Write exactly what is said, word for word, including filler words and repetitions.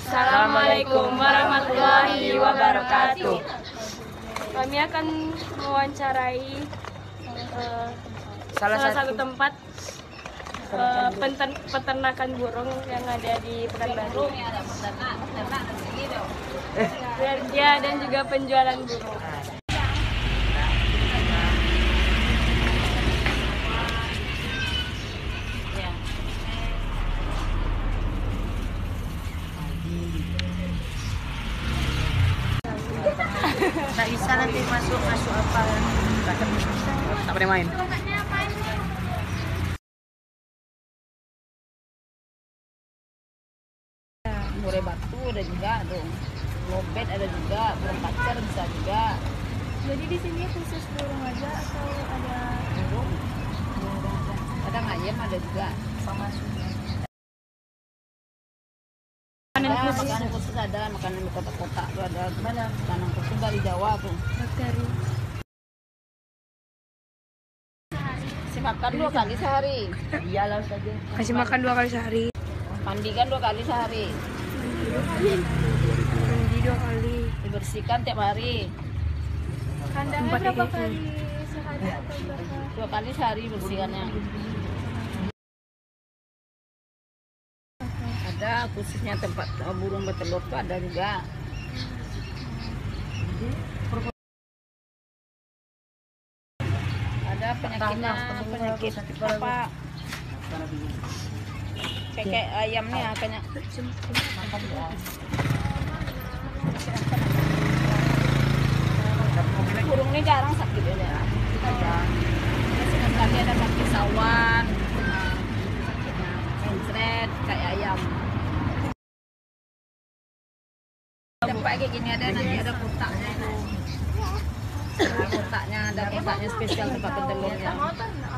Assalamualaikum warahmatullahi wabarakatuh. Kami akan mewawancarai uh, salah, salah satu tempat uh, penten- peternakan burung yang ada di Pekanbaru. Dia dan juga penjualan burung. Tak bisa nanti masuk masuk apa tak boleh main. Murai batu ada juga tuh, lobet ada juga, burung pacar bisa juga. Jadi di sini khusus burung aja atau ada burung? Burung ada ayam ada juga sama sudah. makanan Ada, khusus? makanan khusus ada, makanan di kota-kota tuh ada. Mana? Makanan khusus dari Jawa tuh. Bakteri. Kasih makan dua kali sehari. Iyalah saja. Kasih makan dua kali sehari. Mandikan dua kali sehari. Mandi dua kali. Dibersihkan tiap hari. Kandangnya Empat berapa kali. kali sehari atau berapa? Dua kali sehari bersihkannya. Ada khususnya tempat burung bertelur tuh ada juga. Ada penyakitnya, penyakit apa? Kayak ayamnya kayak burung ini jarang sakit ya. Sekali ada sakit sawan, mencret kayak ayam. Tempat kayak gini ada nanti ada kotaknya itu. Nah, kotaknya ada kotaknya spesial tempat bertelurnya.